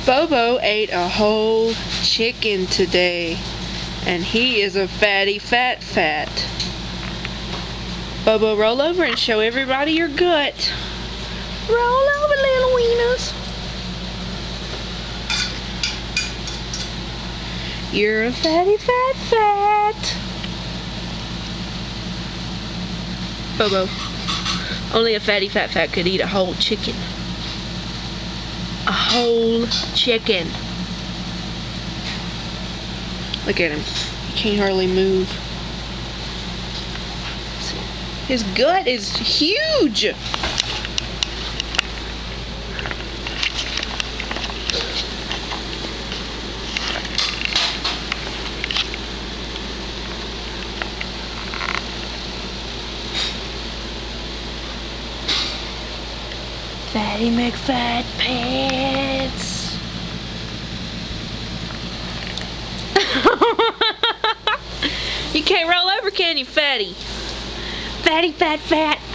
Bobo ate a whole chicken today, and he is a fatty fat. Bobo, roll over and show everybody your gut. Roll over, little wieners. You're a fatty fat. Bobo, only a fatty fat could eat a whole chicken. A whole chicken. Look at him. He can't hardly move. His gut is huge. Fatty McFat pants. You can't roll over, can you, fatty? Fatty fat.